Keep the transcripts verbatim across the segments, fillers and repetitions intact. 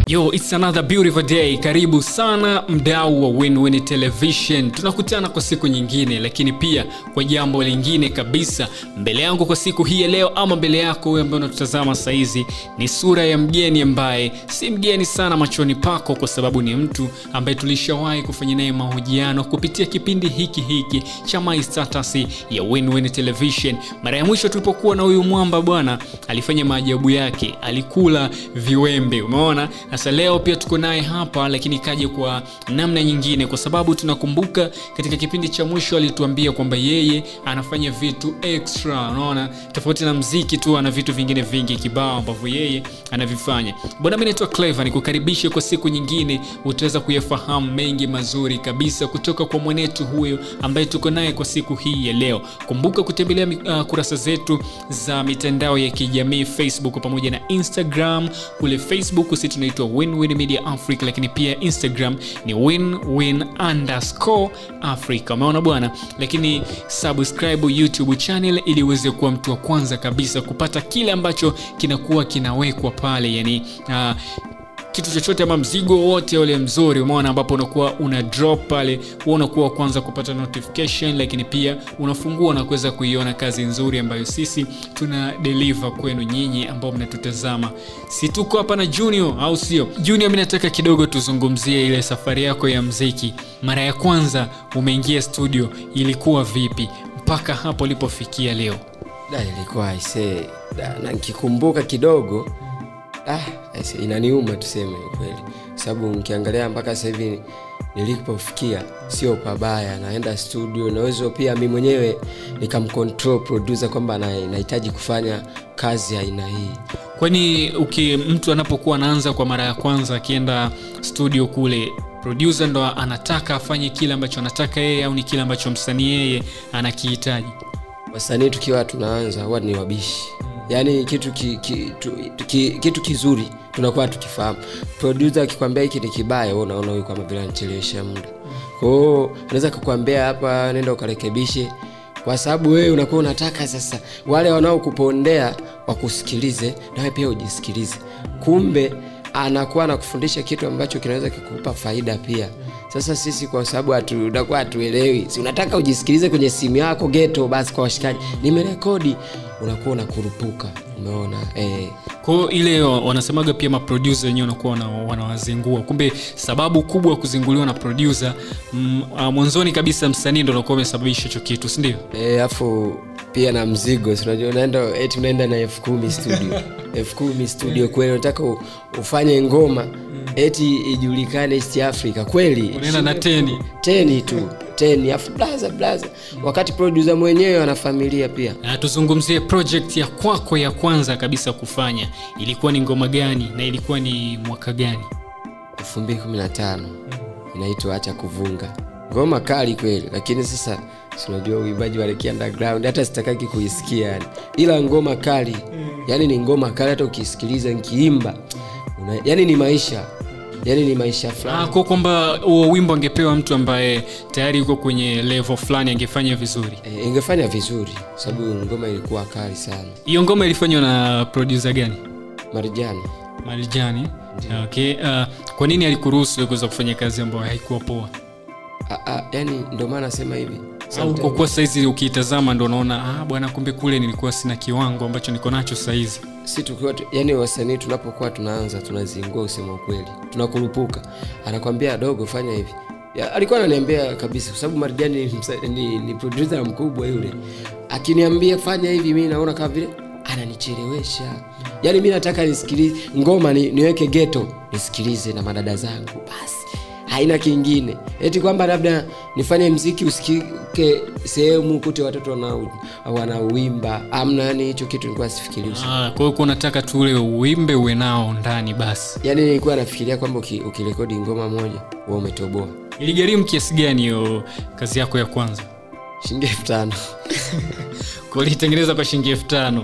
Yo, it's another beautiful day. Karibu sana mdau wa Win-Win Television. Tunakutana kwa siku nyingine, lakini pia kwa jambo lingine kabisa. Mbele yangu kwa siku hii ya leo, ama mbele yako wewe ambaye unatutazama sasa hizi, ni sura ya mgeni ambaye si mgeni sana machoni pako, kwa sababu ni mtu ambaye tulishawahi kufanya naye mahojiano kupitia kipindi hiki hiki cha My Status ya Win-Win Television. Mara ya mwisho tulipokuwa na huyu mwamba bwana, alifanya maajabu yake, alikula viwembe, umeona? Sasa leo pia tuko naye hapa, lakini kaje kwa namna nyingine, kwa sababu tunakumbuka katika kipindi cha mwisho alituambia kwamba yeye anafanya vitu extra, unaona, tofauti na muziki tu, ana vitu vingine vingi kibao ambavyo yeye anavifanya. Bwana, mimi naitwa Clever, nikukaribishe kwa siku nyingine, utaweza kuyafahamu mengi mazuri kabisa kutoka kwa mwenetu huyo ambaye tuko naye kwa siku hii ya leo. Kumbuka kutembelea uh, kurasa zetu za mitandao ya kijamii, Facebook pamoja na Instagram. Kule Facebook sisi tunaitwa Win-Win Media Africa, lakini pia Instagram ni win-win underscore Africa. Umeona bwana? Lakini subscribe YouTube channel ili uweze kuwa mtu wa kwanza kabisa kupata kile ambacho kinakuwa kinawekwa pale, yani uh, kitu chochote ama mzigo wote ule mzuri, umeona, ambapo unakuwa una drop pale, wewe unakuwa kwanza kupata notification, lakini pia unafungua na kuweza kuiona kazi nzuri ambayo sisi tuna deliver kwenu nyinyi ambao mnatutazama. Si tuko hapa na Junior, au sio? Junior, mimi nataka kidogo tuzungumzie ile safari yako ya muziki. Mara ya kwanza umeingia studio ilikuwa vipi mpaka hapo ulipofikia leo? Da, ilikuwa aisee, na nikikumbuka kidogo ah aise, inaniuma tuseme kweli, sababu nikiangalia mpaka sasa hivi nilipofikia sio pabaya. Naenda studio, naweza pia mimi mwenyewe nikamcontrol producer kwamba nahitaji kufanya kazi ya aina hii. Kwani uki mtu anapokuwa anaanza kwa mara ya kwanza akienda studio kule, producer ndo anataka afanye kile ambacho anataka yeye, au ni kile ambacho msanii yeye anakihitaji? Wasanii tukiwa tunaanza huwa ni wabishi. Yaani kitu ki, ki, tu, ki, kitu kizuri tunakuwa tukifahamu. Producer akikwambia hiki ni kibaya, wewe unaona huyu kama vile anachelewesha muda. Kwa hiyo anaweza kukuambia hapa nenda ukarekebishe, kwa sababu wewe unakuwa unataka sasa wale wanaokupondea wakusikilize na wewe pia ujisikilize. Kumbe anakuwa anakufundisha kitu ambacho kinaweza kukupa faida pia. Sasa sisi kwa sababu hatunakuwa hatuelewi, si unataka ujisikilize kwenye simu yako ghetto basi kwa washikaji nimerekodi, unakuwa unakurupuka, umeona? Eh, kwa ile wanasemaga pia ma producer wenyewe wanakuwa wanawazingua. Kumbe sababu kubwa kuzinguliwa na producer mwanzoni kabisa msanii ndio anakuwa amesababisha hicho kitu, si ndio? Eh, afu pia na mzigo, unajua unaenda eti unaenda na elfu kumi studio. elfu kumi studio kweli unataka ufanye ngoma eti ijulikane East Africa kweli? Unaenda na teni teni tu, teni afu blaza blaza, wakati producer mwenyewe ana familia pia. Na tuzungumzie project ya kwako ya kwanza kabisa kufanya, ilikuwa ni ngoma gani na ilikuwa ni mwaka gani? elfu mbili kumi na tano. Inaitwa Acha Kuvunga. Ngoma kali kweli, lakini sasa unajua uimbaji wa Reki Underground hata sitakaki kuisikia yani. Ila ngoma kali. Yani ni ngoma kali, hata ukisikiliza nikiimba una, yani ni maisha. Yani ni maisha fulani. Ah, kwa kwamba huo wimbo angepewa mtu ambaye tayari yuko kwenye level fulani angefanya vizuri. E, ingefanya vizuri sababu ngoma ilikuwa kali sana. Hiyo ngoma ilifanywa na producer gani? Marijani. Marijani. Okay. Uh, kwa nini alikuruhusu kuweza kufanya kazi ambayo haikuwa poa? Ah ah, yani ndio maana nasema hivi. Au kwa kwa saizi ukitazama ndio unaona ah bwana, kumbe kule nilikuwa sina kiwango ambacho niko nacho saizi. Si tukiwa yani wasanii tunapokuwa tunaanza tunazingua, usema ukweli, tunakurupuka. Anakuambia dogo fanya hivi. Ya, alikuwa ananiambia kabisa kwa sababu Marijani ni, ni, ni producer mkubwa yule. Akiniambia fanya hivi mimi naona kama vile ananichelewesha. Yani mimi nataka nisikilize ngoma ni, niweke ghetto nisikilize na madada zangu basi. Haina kingine. Eti kwamba labda nifanye muziki usikike sehemu kute watoto wana wanauimba. Amna, yani hicho kitu nilikuwa sifikirii. Ah, kwa hiyo unataka tu ule uimbe uwe nao ndani basi. Yani nilikuwa nafikiria kwamba ukirekodi ngoma moja wewe umetoboa. Iligharimu kiasi gani hiyo kazi yako ya kwanza? Shilingi elfu tano. Kwa ulitengeneza kwa shilingi elfu tano.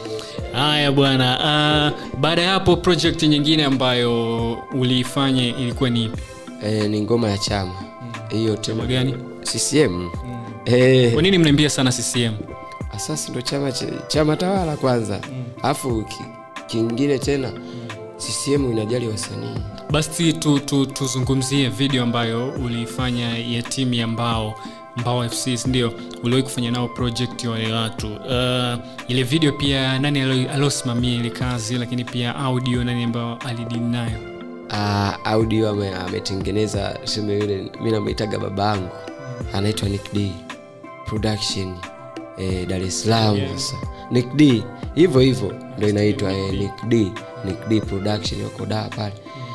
Haya bwana, uh, baada ya hapo project nyingine ambayo uliifanya ilikuwa ni ipi? Eh, ni ngoma ya chama. Hiyo mm. Chama gani? C C M. Mm. Eh, kwa nini mnaimbia sana C C M? Asasi ndo chama ch chama tawala kwanza. Alafu mm. ki, kingine tena mm. C C M inajali wasanii. Basi tu, tu, tuzungumzie video ambayo ulifanya ya timu ya Mbao Mbao F C, ndio uliwahi kufanya nao project wale watu. Uh, ile video pia nani alosimamia ile kazi, lakini pia audio nani ambao alidini nayo? Uh, audio ametengeneza ame sema yule mimi namuitaga babangu. Anaitwa Nick D Production eh, Dar es Salaam. Yes. Nick D hivyo hivyo ndio inaitwa eh, Nick D Nick D Production wako Dar pale.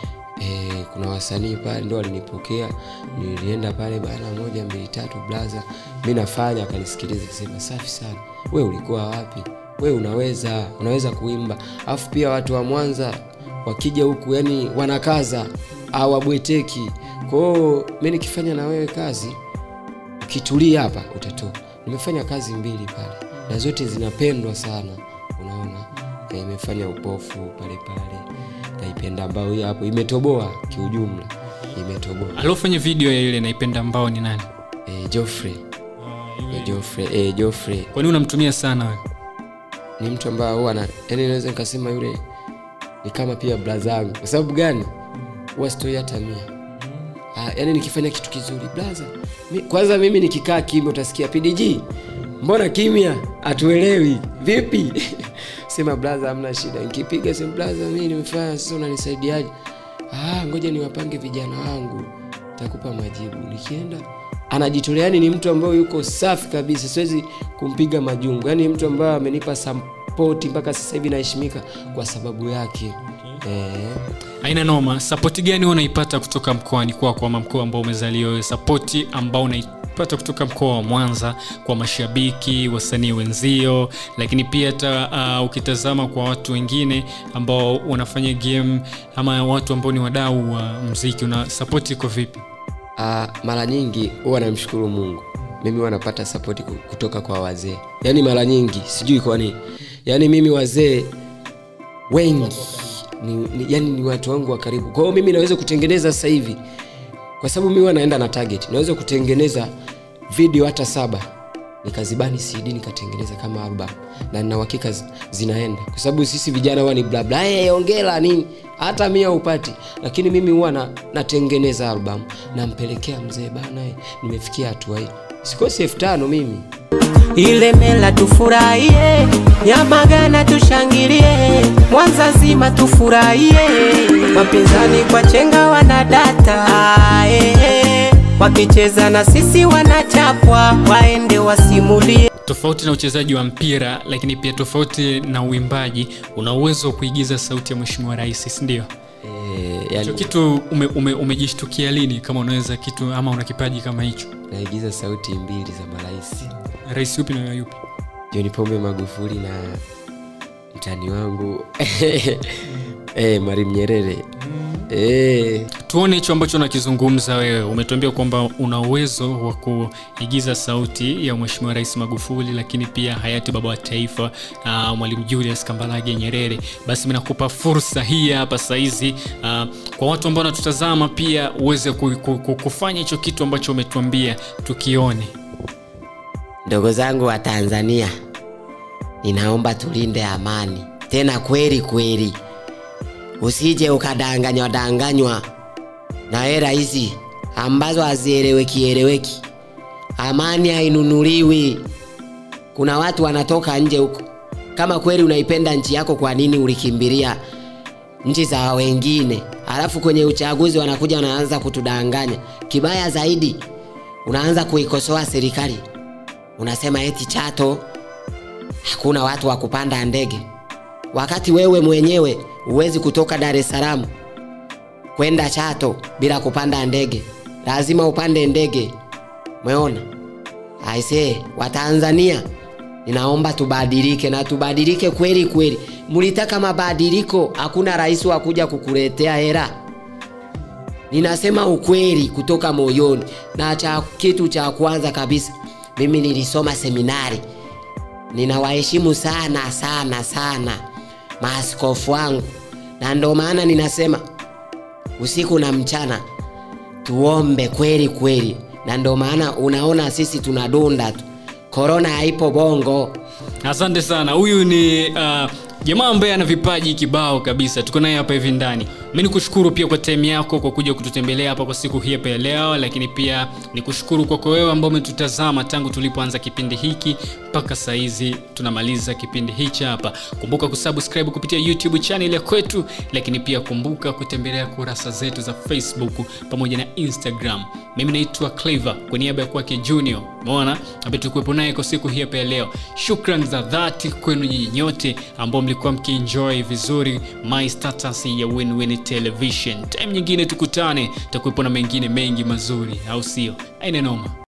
Eh, kuna wasanii pale ndio walinipokea. Nilienda pale bana moja mbili tatu blaza. Mimi nafanya, akanisikiliza akisema safi sana. Wewe ulikuwa wapi? Wewe unaweza unaweza kuimba. Alafu pia watu wa Mwanza wakija huku yani wanakaza au wabweteki. Kwa hiyo mimi nikifanya na wewe kazi ukitulia hapa utatoka. Nimefanya kazi mbili pale na zote zinapendwa sana. Unaona? Nimefanya upofu pale pale. Naipenda Mbao hii hapo imetoboa kiujumla. Imetoboa. Alofanya video ya ile Naipenda Mbao ni nani? Eh, Geoffrey. Ah, eh, Geoffrey, eh Geoffrey. Kwa nini unamtumia sana wewe? Ni mtu ambaye huwa ana yani naweza nikasema yule ni kama pia brother yangu. Kwa sababu gani? Huwa stoi hata mia. Ah, yani nikifanya kitu kizuri brother. Mi, kwanza mimi nikikaa kimya utasikia P D G. Mbona kimya? Atuelewi. Vipi? Sema brother hamna shida. Nikipiga sema brother mimi nimefanya sasa unanisaidiaje? Ah, ngoja niwapange vijana wangu. Nitakupa majibu. Nikienda anajitolea, yani ni mtu ambaye yuko safi kabisa. Siwezi kumpiga majungu. Yani mtu ambaye amenipa support mpaka sasa hivi naheshimika kwa sababu yake. Okay. Eh. Haina noma. Support gani unaipata kutoka mkoani kwako ama mkoa ambao umezaliwa wewe? Support ambao unaipata kutoka mkoa wa Mwanza kwa mashabiki, wasanii wenzio, lakini pia hata uh, ukitazama kwa watu wengine ambao wanafanya game ama watu ambao ni wadau wa muziki, una support iko vipi? Ah, uh, mara nyingi huwa namshukuru Mungu. Mimi huwa napata support kutoka kwa wazee. Yaani mara nyingi sijui kwa nini. Yaani mimi wazee wengi ni, ni yani ni watu wangu wa karibu. Kwa hiyo mimi naweza kutengeneza sasa hivi. Kwa sababu mimi wanaenda na target. Naweza kutengeneza video hata saba. Nikazibani C D nikatengeneza kama album. Na nina uhakika zinaenda. Kwa sababu sisi vijana huwa ni bla bla. Eh, hey, ongela nini? Hata mia upati. Lakini mimi huwa na, natengeneza album. Nampelekea mzee bana, nimefikia hatua hii. Sikosi elfu tano mimi. Ile mela tufurahie, Nyamagana tushangilie, Mwanza zima tufurahie, wapinzani kwa chenga wanadata, ae, wakicheza na sisi wanachapwa, waende wasimulie. Tofauti na uchezaji wa mpira, lakini pia tofauti na uimbaji, una uwezo wa kuigiza sauti ya Mheshimiwa Rais, si ndio? Eh, yani kitu ume, ume, umejishtukia lini kama unaweza kitu ama una kipaji kama hicho? Naigiza sauti mbili za marais. Rais yupi na yupi? John Pombe Magufuli na mtani wangu eh Mwalimu Nyerere. Eh, tuone hicho ambacho unakizungumza wewe. Umetuambia kwamba una uwezo wa kuigiza sauti ya Mheshimiwa Rais Magufuli, lakini pia hayati baba wa taifa uh, Mwalimu Julius Kambarage Nyerere. Basi mimi nakupa fursa hii hapa sasa hizi uh, kwa watu ambao wanatutazama pia uweze kufanya hicho kitu ambacho umetuambia tukione. Ndugu zangu wa Tanzania, ninaomba tulinde amani. Tena kweli kweli. Usije ukadanganywa danganywa na hela hizi ambazo hazieleweki eleweki. Amani hainunuliwi. Kuna watu wanatoka nje huko. Kama kweli unaipenda nchi yako, kwa nini ulikimbilia nchi za wengine? Alafu kwenye uchaguzi wanakuja wanaanza kutudanganya. Kibaya zaidi, unaanza kuikosoa serikali. Unasema eti Chato hakuna watu wa kupanda ndege, wakati wewe mwenyewe uwezi kutoka Dar es Salaam kwenda Chato bila kupanda ndege. Lazima upande ndege. Umeona? Aisee, wa Tanzania, ninaomba tubadilike na tubadilike kweli kweli. Mulitaka mabadiliko, hakuna rais wa kuja kukuletea hela. Ninasema ukweli kutoka moyoni. Na cha kitu cha kwanza kabisa, mimi nilisoma seminari. Ninawaheshimu sana sana sana maaskofu wangu. Na ndio maana ninasema usiku na mchana tuombe kweli kweli. Na ndio maana unaona sisi tunadunda tu. Corona haipo Bongo. Asante sana. Huyu ni uh, jamaa ambaye ana vipaji kibao kabisa. Tuko naye hapa hivi ndani. Mimi nikushukuru pia kwa time yako kwa kuja kututembelea hapa kwa siku hii hapa ya leo, lakini pia nikushukuru kwa wewe ambao umetutazama tangu tulipoanza kipindi hiki mpaka saa hizi tunamaliza kipindi hichi hapa. Kumbuka kusubscribe kupitia YouTube channel ya kwetu, lakini pia kumbuka kutembelea kurasa zetu za Facebook pamoja na Instagram. Mimi naitwa Clever kwa niaba ya kwake Junior. Umeona? Hapa tulikuwepo naye kwa siku hii hapa ya leo. Shukrani za dhati kwenu nyinyi nyote ambao mlikuwa mkienjoy vizuri my status ya Win-Win Television. Time nyingine tukutane, tutakuwepo na mengine mengi mazuri, au sio? Haina noma.